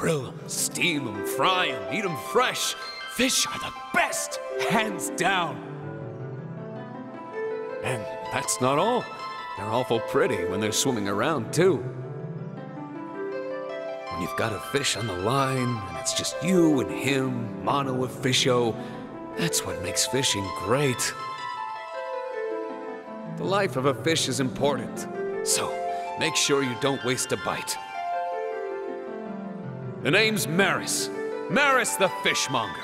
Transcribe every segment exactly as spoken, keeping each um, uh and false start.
Grill them, steam them, fry them, eat them fresh. Fish are the best, hands down. And that's not all. They're awful pretty when they're swimming around, too. When you've got a fish on the line, and it's just you and him, mano a fisho, that's what makes fishing great. The life of a fish is important, so make sure you don't waste a bite. The name's Maris. Maris the Fishmonger.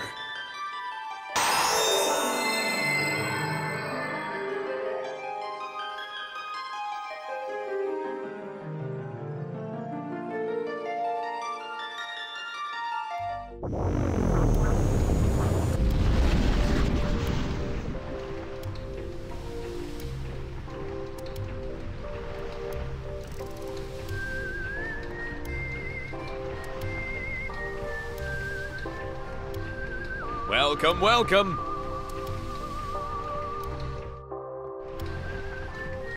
Welcome, welcome.